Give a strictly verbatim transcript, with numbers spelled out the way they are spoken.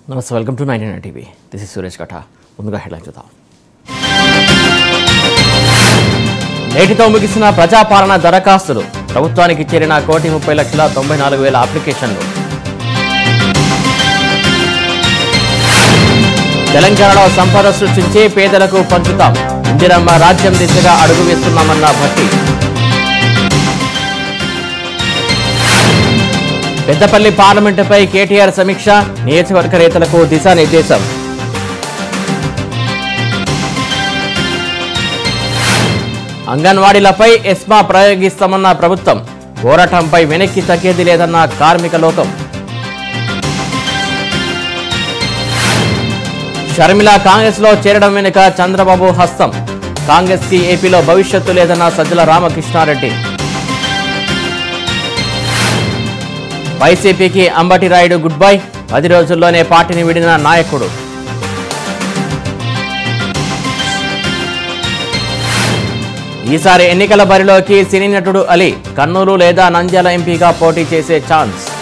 నమస్తే, welcome to ninety nine TV. This is Suresh Katha. ముందుగా headline చూద్దాం. నేటితో ముగిసిన ప్రజాపాలన దరఖాస్తులు. ప్రభుత్వానికి చేరిన కోటి ముప్పై లక్షల తొంభై నాలుగు వేల అప్లికేషన్లు. తెలంగాణలో సంపద సృష్టించి పేదలకు పంచుతాం. ఇందిరమ్మ రాజ్యం దిశగా అడుగు వేస్తున్నామన్న భట్టి. పెద్దపల్లి పార్లమెంటుపై కేటీఆర్ సమీక్ష. నియోజకవర్గ నేతలకు దిశానిర్దేశం. అంగన్వాడీలపై ఎస్మా ప్రయోగిస్తామన్న ప్రభుత్వం. పోరాటంపై వెనక్కి తగ్గేది లేదన్న కార్మిక లోకం. షర్మిల కాంగ్రెస్ లో చేరడం వెనుక చంద్రబాబు హస్తం. కాంగ్రెస్ కి ఏపీలో భవిష్యత్తు లేదన్న సజ్జల రామకృష్ణారెడ్డి. వైసీపీకి అంబటి రాయుడు గుడ్ బై. పది రోజుల్లోనే పార్టీని విడిన నాయకుడు. ఈసారి ఎన్నికల బరిలోకి సినీ నటుడు అలీ. కర్నూలు లేదా నంద్యాల ఎంపీగా పోటీ చేసే ఛాన్స్.